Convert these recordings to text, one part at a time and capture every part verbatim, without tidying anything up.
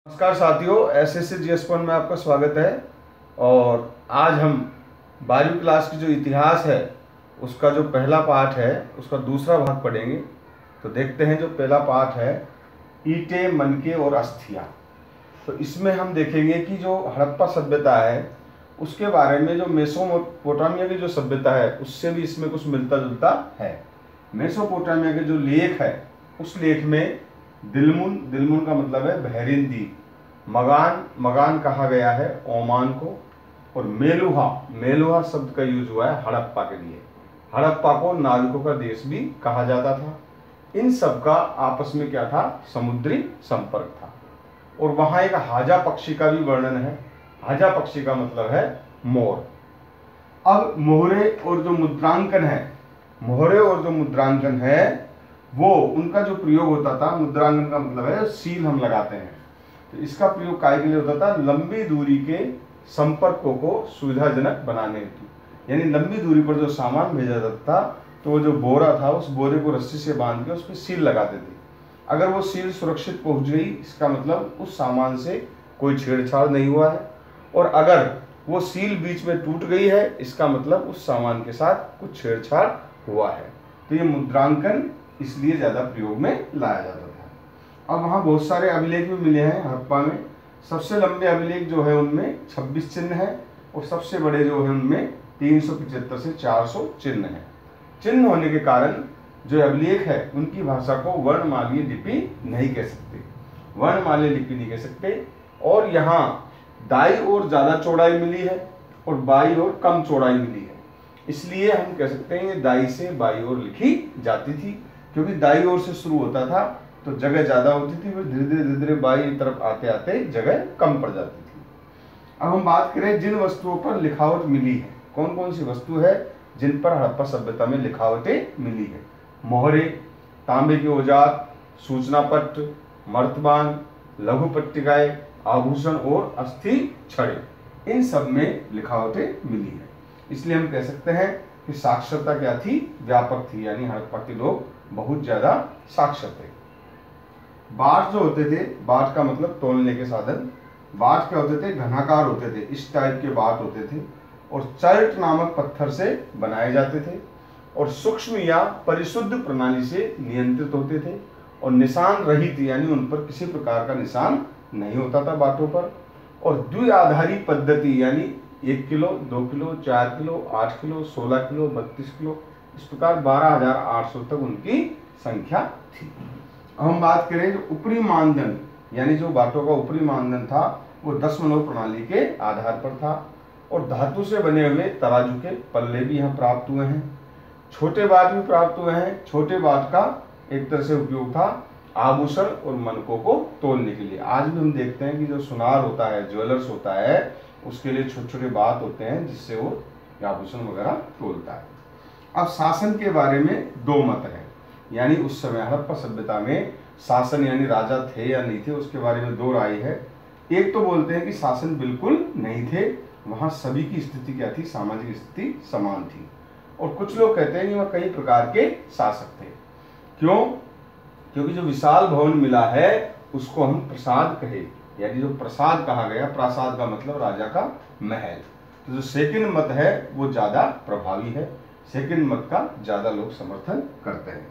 नमस्कार साथियों, S S C G S one में आपका स्वागत है। और आज हम बारहवीं क्लास की जो इतिहास है उसका जो पहला पाठ है उसका दूसरा भाग पढ़ेंगे। तो देखते हैं, जो पहला पाठ है ईंटें, मनके और अस्थियां। तो इसमें हम देखेंगे कि जो हड़प्पा सभ्यता है उसके बारे में जो मेसोपोटामिया की जो सभ्यता है उससे भी इसमें कुछ मिलता जुलता है। मेसोपोटामिया के जो लेख है उस लेख में दिलमुन, दिलमुन का मतलब है बहरीन द्वीप, मगान, मगान कहा गया है ओमान को, और मेलुहा, मेलुहा शब्द का यूज हुआ है हड़प्पा के लिए। हड़प्पा को नाविकों का देश भी कहा जाता था। इन सब का आपस में क्या था, समुद्री संपर्क था। और वहां एक हाजा पक्षी का भी वर्णन है। हाजा पक्षी का मतलब है मोर। अब मोहरे और जो मुद्रांकन है, मोहरे और जो मुद्रांकन है वो उनका जो प्रयोग होता था, मुद्रांकन का मतलब है सील हम लगाते हैं, तो इसका प्रयोग काय के लिए होता था, लंबी दूरी के संपर्कों को सुविधाजनक बनाने हेतु। यानी लंबी दूरी पर जो सामान भेजा जाता था तो वो जो बोरा था उस बोरे को रस्सी से बांध के उस पर सील लगाते थे। अगर वो सील सुरक्षित पहुंच गई इसका मतलब उस सामान से कोई छेड़छाड़ नहीं हुआ है, और अगर वो सील बीच में टूट गई है इसका मतलब उस सामान के साथ कुछ छेड़छाड़ हुआ है। तो ये मुद्रांकन इसलिए ज्यादा प्रयोग में लाया जाता था। अब वहाँ बहुत सारे अभिलेख भी मिले हैं हड़प्पा में। सबसे लंबे अभिलेख जो है उनमें छब्बीस चिन्ह है, और सबसे बड़े जो है उनमें तीन सौ पचहत्तर से चार सौ चिन्ह है। चिन्ह होने के कारण जो अभिलेख है उनकी भाषा को वर्णमालीय लिपि नहीं कह सकते, वर्णमालीय लिपि नहीं कह सकते। और यहाँ दाई ओर ज्यादा चौड़ाई मिली है और बाई ओर कम चौड़ाई मिली है, इसलिए हम कह सकते हैं ये दाई से बाई ओर लिखी जाती थी। क्योंकि दाई ओर से शुरू होता था तो जगह ज्यादा होती थी, फिर धीरे धीरे धीरे धीरे बाई तरफ आते आते जगह कम पड़ जाती थी। अब हम बात करें जिन वस्तुओं पर लिखावट मिली है, कौन कौन सी वस्तु है जिन पर हड़प्पा सभ्यता में लिखावटें मिली है। मोहरे, तांबे के औजार, सूचना पत्र, मर्तबान, लघु पट्टिकाएं, आभूषण और अस्थि छड़े, इन सब में लिखावटें मिली है। इसलिए हम कह सकते हैं कि साक्षरता क्या थी, व्यापक थी, यानी हड़प्पा के लोग बहुत ज्यादा साक्षर थे। बाट जो होते थे, बाट का मतलब तोलने के साधन, बाट क्या होते थे, घनाकार होते थे, इस टाइप के बाट होते थे, और चर्ट नामक पत्थर से बनाए जाते थे, और सूक्ष्म या परिशुद्ध प्रणाली से नियंत्रित होते थे, और निशान रहित, यानी उन पर किसी प्रकार का निशान नहीं होता था बाटों पर। और द्विआधारी पद्धति, यानी एक किलो, दो किलो, चार किलो, आठ किलो, सोलह किलो, बत्तीस किलो, इस प्रकार बारह हजार आठ सौ तक उनकी संख्या थी। अब हम बात करें जो ऊपरी मानदंड, यानी जो बाटों का ऊपरी मानदंड था वो दशमलव प्रणाली के आधार पर था, और धातु से बने हुए तराजू के पल्ले भी यहाँ प्राप्त हुए हैं। छोटे बाट भी प्राप्त हुए हैं। छोटे बाट का एक तरह से उपयोग था आभूषण और मनकों को तोलने के लिए। आज भी हम देखते हैं कि जो सुनार होता है, ज्वेलर्स होता है, उसके लिए छोटे छोटे बात होते हैं जिससे वो आभूषण वगैरह तोलता है। अब शासन के बारे में दो मत है, यानी उस समय हड़प्पा सभ्यता में शासन यानी राजा थे या नहीं थे उसके बारे में दो राय है। एक तो बोलते हैं कि शासन बिल्कुल नहीं थे, वहां सभी की स्थिति क्या थी, सामाजिक स्थिति समान थी। और कुछ लोग कहते हैं कि वह कई प्रकार के शासक थे। क्यों? क्योंकि जो विशाल भवन मिला है उसको हम प्रसाद कहे, यानी जो प्रसाद कहा गया, प्रासाद का मतलब राजा का महल। तो जो सेकंड मत है वो ज्यादा प्रभावी है, सेकंड मत का ज्यादा लोग समर्थन करते हैं।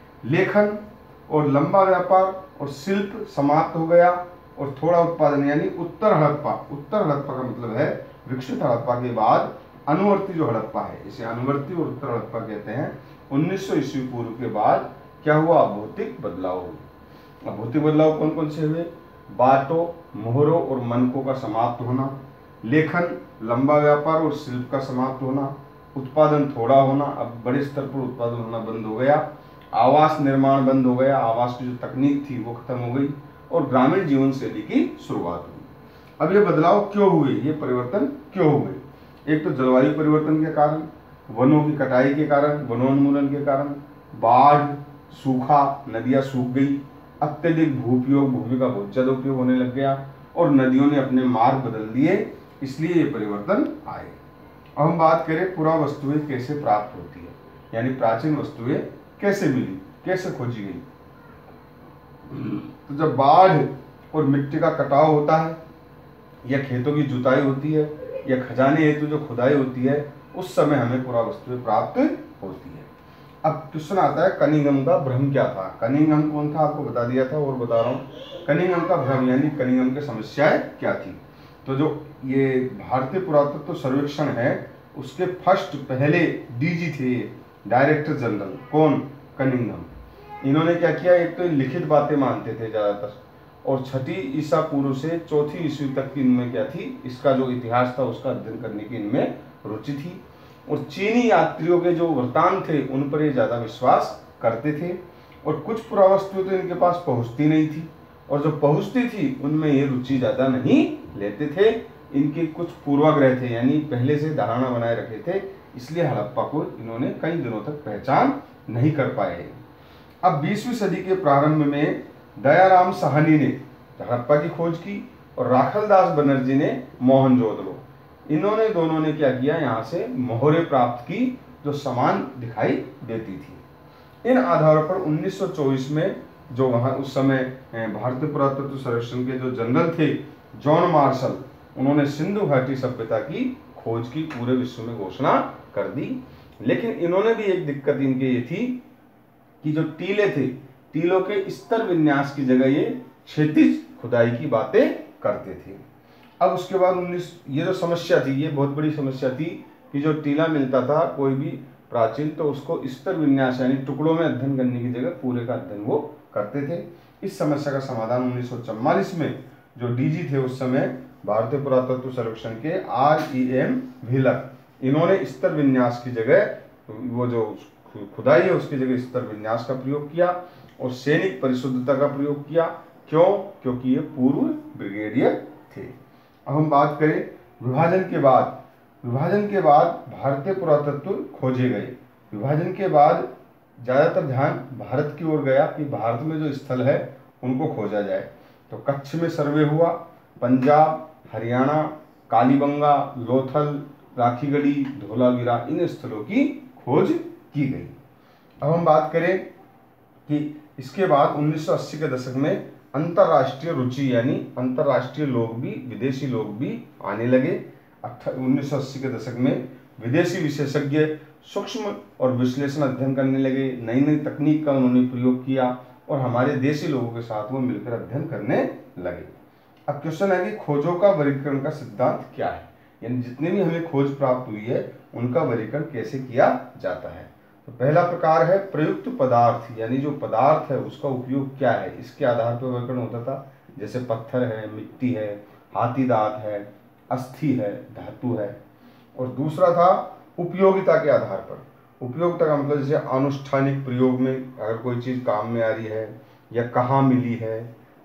लेखन और लंबा व्यापार और शिल्प समाप्त हो गया, और थोड़ा उत्पादन, यानी उत्तर हड़प्पा, उत्तर हड़प्पा का मतलब है विकसित हड़प्पा के बाद अनुवर्ती जो हड़प्पा है, इसे अनुवर्ती और उत्तर हड़प्पा कहते हैं। उन्नीस सौ ईस्वी पूर्व के बाद क्या हुआ, भौतिक बदलाव हुए। अब भौतिक बदलाव कौन कौन से हुए, बाटों, मोहरों और मनकों का समाप्त होना, लेखन, लंबा व्यापार और शिल्प का समाप्त होना, उत्पादन थोड़ा होना, अब बड़े स्तर पर उत्पादन होना बंद हो गया, आवास निर्माण बंद हो गया, आवास की जो तकनीक थी वो खत्म हो गई, और ग्रामीण जीवन शैली की शुरुआत हुई। अब ये बदलाव क्यों हुए, ये परिवर्तन क्यों हुए? एक तो जलवायु परिवर्तन के कारण, वनों की कटाई के कारण, वनोन्मूलन के कारण, बाढ़, सूखा, नदियां सूख गई, अत्यधिक भूपयोग, भूमि का बहुत ज्यादा उपयोग होने लग गया, और नदियों ने अपने मार्ग बदल दिए, इसलिए ये परिवर्तन आए। अब हम बात करें पुरा वस्तुएं कैसे प्राप्त होती है, यानी प्राचीन वस्तुएं कैसे मिली, कैसे खोजी गई। तो जब बाढ़ और मिट्टी का कटाव होता है, या खेतों की जुताई होती है, या खजाने हेतु जो खुदाई होती है, उस समय हमें पुरावस्तुएं प्राप्त होती है। अब क्वेश्चन आता है कनिंघम का भ्रम क्या था। कनिंघम कौन था आपको बता दिया था और बता रहा हूँ। कनिंघम का भ्रम यानी कनिंघम की समस्याएं क्या थी। तो जो ये भारतीय पुरातत्व सर्वेक्षण है उसके फर्स्ट पहले डीजी थे, डायरेक्टर जनरल, कौन, कनिंघम। इन्होंने क्या किया, एक तो लिखित बातें मानते थे ज़्यादातर, और छठी ईसा पूर्व से चौथी ईस्वी तक की इनमें क्या थी, इसका जो इतिहास था उसका अध्ययन करने की इनमें रुचि थी। और चीनी यात्रियों के जो वृत्तांत थे उन पर ये ज़्यादा विश्वास करते थे। और कुछ पुरावस्तुएं तो इनके पास पहुंचती नहीं थी, और जो पहुंचती थी उनमें ये रुचि ज़्यादा नहीं लेते थे। इनके कुछ पूर्वाग्रह थे, यानी पहले से धारणा बनाए रखे थे, इसलिए हड़प्पा को इन्होंने कई दिनों तक पहचान नहीं कर पाए। अब बीसवीं सदी के प्रारंभ में दयाराम साहनी ने हड़प्पा की खोज की और राखलदास बनर्जी ने मोहनजोदड़ो। इन्होंने दोनों ने क्या किया, यहाँ से मोहरें प्राप्त की जो समान दिखाई देती थी। इन आधारों पर उन्नीस सौ चौबीस में जो वहाँ उस समय भारतीय पुरातत्व सर्वेक्षण के जो जनरल थे जॉन मार्शल, उन्होंने सिंधु घाटी सभ्यता की खोज की पूरे विश्व में घोषणा कर दी। लेकिन इन्होंने भी एक दिक्कत इनके ये थी कि जो टीले थे, टीलों के स्तर विन्यास की जगह ये क्षैतिज खुदाई की बातें करते थे। अब उसके बाद उन्नीस ये जो समस्या थी, ये बहुत बड़ी समस्या थी कि जो टीला मिलता था कोई भी प्राचीन, तो उसको स्तर विन्यास यानी टुकड़ों में अध्ययन करने की जगह पूरे का अध्ययन वो करते थे। इस समस्या का समाधान उन्नीस सौ चौवालीस में जो डीजी थे उस समय भारतीय पुरातत्व सर्वेक्षण के आर ई एम व्हीलर, इन्होंने स्तर विन्यास की जगह वो जो खुदाई है उसकी जगह स्तर विन्यास का प्रयोग किया और सैनिक परिशुद्धता का प्रयोग किया। क्यों? क्योंकि ये पूर्व ब्रिगेडियर थे। अब हम बात करें विभाजन के बाद। विभाजन के बाद भारतीय पुरातत्व खोजे गए। विभाजन के बाद ज़्यादातर ध्यान भारत की ओर गया कि भारत में जो स्थल है उनको खोजा जाए। तो कच्छ में सर्वे हुआ, पंजाब, हरियाणा, कालीबंगा, लोथल, राखीगढ़ी, धौलावीरा, इन स्थलों की खोज की गई। अब हम बात करें कि इसके बाद उन्नीस सौ अस्सी के दशक में अंतर्राष्ट्रीय रुचि यानी अंतर्राष्ट्रीय लोग भी, विदेशी लोग भी आने लगे। उन्नीस सौ अस्सी के दशक में विदेशी विशेषज्ञ सूक्ष्म और विश्लेषण अध्ययन करने लगे, नई नई तकनीक का उन्होंने प्रयोग किया और हमारे देशी लोगों के साथ वो मिलकर अध्ययन करने लगे। अब क्वेश्चन है कि खोजों का वर्गीकरण का सिद्धांत क्या है, यानी जितने भी हमें खोज प्राप्त हुई है उनका वर्गीकरण कैसे किया जाता है। तो पहला प्रकार है प्रयुक्त पदार्थ, यानी जो पदार्थ है उसका उपयोग क्या है, इसके आधार पर वर्गीकरण होता था। जैसे पत्थर है, मिट्टी है, हाथी दांत है, अस्थि है, धातु है। और दूसरा था उपयोगिता के आधार पर। उपयोगिता का मतलब जैसे अनुष्ठानिक प्रयोग में अगर कोई चीज़ काम में आ रही है, या कहाँ मिली है,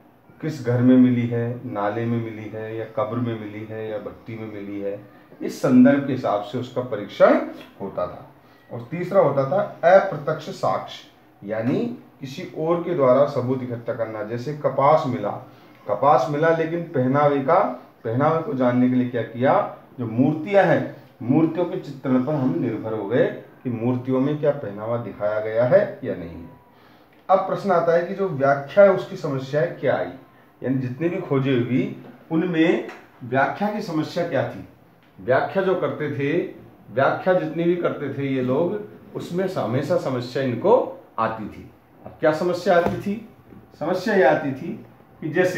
किस घर में मिली है, नाले में मिली है या कब्र में मिली है या भट्टी में मिली है, इस संदर्भ के हिसाब से उसका परीक्षण होता था। और तीसरा होता था अप्रत्यक्ष साक्ष्य, यानी किसी और के द्वारा सबूत इकट्ठा करना। जैसे कपास मिला, कपास मिला लेकिन पहनावे का पहनावे को जानने के लिए क्या किया, जो मूर्तियां हैं, मूर्तियों के चित्रण पर हम निर्भर हो गए कि मूर्तियों में क्या पहनावा दिखाया गया है या नहीं है। अब प्रश्न आता है कि जो व्याख्या है उसकी समस्या क्या आई, यानी जितनी भी खोजें हुई उनमें व्याख्या की समस्या क्या थी। व्याख्या जो करते थे, व्याख्या जितनी भी करते थे ये लोग, उसमें हमेशा समस्या इनको आती थी। अब क्या समस्या आती थी? समस्या ये आती थी कि जैसे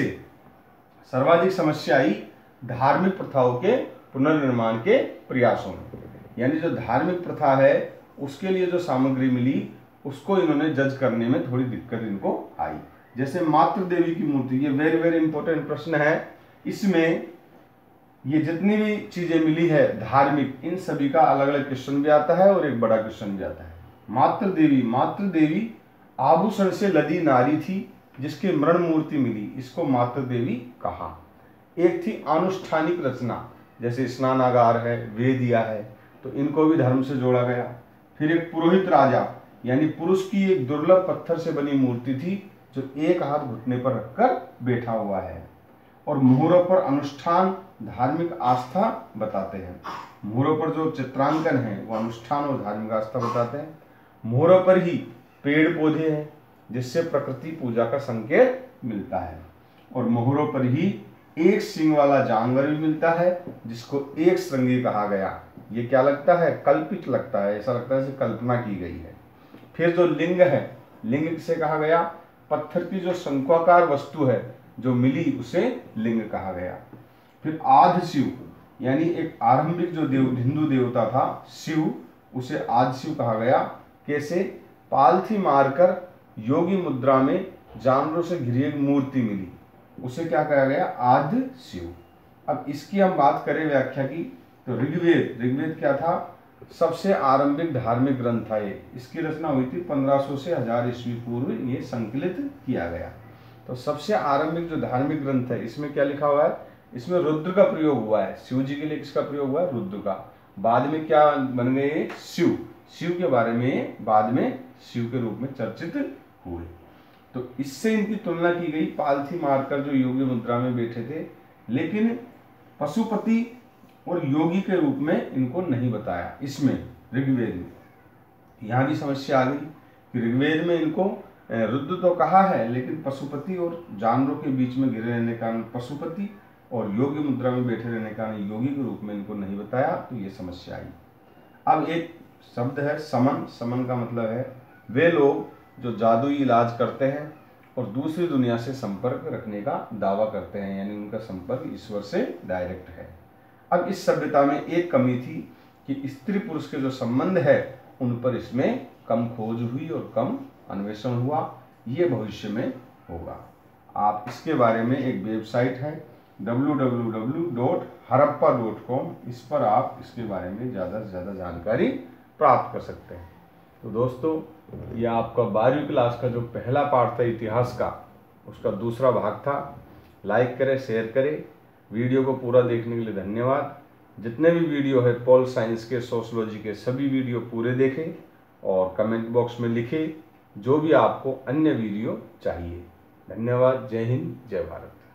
सर्वाधिक समस्या आई धार्मिक प्रथाओं के पुनर्निर्माण के प्रयासों में, यानी जो धार्मिक प्रथा है उसके लिए जो सामग्री मिली उसको इन्होंने जज करने में थोड़ी दिक्कत इनको आई। जैसे मातृ देवी की मूर्ति, ये वेरी वेरी इंपॉर्टेंट प्रश्न है। इसमें ये जितनी भी चीजें मिली है धार्मिक, इन सभी का अलग अलग क्वेश्चन भी आता है और एक बड़ा क्वेश्चन भी आता है। मातृ देवी, मातृ देवी आभूषण से लदी नारी थी जिसकी मरण मूर्ति मिली, इसको मातृ देवी कहा। एक थी अनुष्ठानिक रचना, जैसे स्नानागार है, वेदिया है, तो इनको भी धर्म से जोड़ा गया। फिर एक पुरोहित राजा, यानी पुरुष की एक दुर्लभ पत्थर से बनी मूर्ति थी जो एक हाथ घुटने पर रखकर बैठा हुआ है। और मोहरों पर अनुष्ठान धार्मिक आस्था बताते हैं। मोहरों पर जो चित्रांकन है वो अनुष्ठान और धार्मिक आस्था बताते हैं। मोहरों पर ही पेड़ पौधे हैं जिससे प्रकृति पूजा का संकेत मिलता है। और मोहरों पर ही एक सींग वाला जानवर भी मिलता है जिसको एक श्रृंगी कहा गया। ये क्या लगता है? कल्पित लगता है, ऐसा लगता है जैसे कल्पना की गई है। फिर जो लिंग है, लिंग किसे कहा गया? पत्थर की जो शंक्वाकार वस्तु है जो मिली उसे लिंग कहा गया। फिर आदि शिव, यानी एक आरंभिक जो देव हिंदू देवता था शिव, उसे आदि शिव कहा गया। कैसे? पालथी मारकर योगी मुद्रा में जानवरों से घिरी एक मूर्ति मिली, उसे क्या कहा गया? आदि शिव। अब इसकी हम बात करें व्याख्या की, तो ऋग्वेद, ऋग्वेद क्या था? सबसे आरंभिक धार्मिक ग्रंथ था ये। इसकी रचना हुई थी पंद्रह सौ से हजार ईस्वी पूर्व, ये संकलित किया गया। तो सबसे आरंभिक जो धार्मिक ग्रंथ है, इसमें क्या लिखा हुआ है? इसमें रुद्र का प्रयोग हुआ है। शिव जी के लिए किसका प्रयोग हुआ है? रुद्र का। बाद में क्या बन गए? शिव। शिव के बारे में बाद में शिव के रूप में चर्चित हुए। तो इससे इनकी तुलना की गई पालथी मारकर जो योगी मुद्रा में बैठे थे, लेकिन पशुपति और योगी के रूप में इनको नहीं बताया इसमें ऋग्वेद में। यहाँ भी समस्या आ गई कि ऋग्वेद में इनको रुद्र तो कहा है, लेकिन पशुपति और जानवरों के बीच में घिरे रहने के कारण पशुपति और योगी मुद्रा में बैठे रहने के कारण योगी के रूप में इनको नहीं बताया, तो ये समस्या आई। अब एक शब्द है समन। समन का मतलब है वे लोग जो जादुई इलाज करते हैं और दूसरी दुनिया से संपर्क रखने का दावा करते हैं, यानी उनका संपर्क ईश्वर से डायरेक्ट है। अब इस सभ्यता में एक कमी थी कि स्त्री पुरुष के जो संबंध है उन पर इसमें कम खोज हुई और कम अन्वेषण हुआ। ये भविष्य में होगा। आप इसके बारे में एक वेबसाइट है W W W dot Harappa dot com, इस पर आप इसके बारे में ज़्यादा से ज़्यादा जानकारी प्राप्त कर सकते हैं। तो दोस्तों, यह आपका बारहवीं क्लास का जो पहला पार्ट था इतिहास का, उसका दूसरा भाग था। लाइक करें, शेयर करें। वीडियो को पूरा देखने के लिए धन्यवाद। जितने भी वीडियो है पॉल साइंस के, सोशलॉजी के, सभी वीडियो पूरे देखें और कमेंट बॉक्स में लिखें जो भी आपको अन्य वीडियो चाहिए। धन्यवाद। जय हिंद, जय भारत।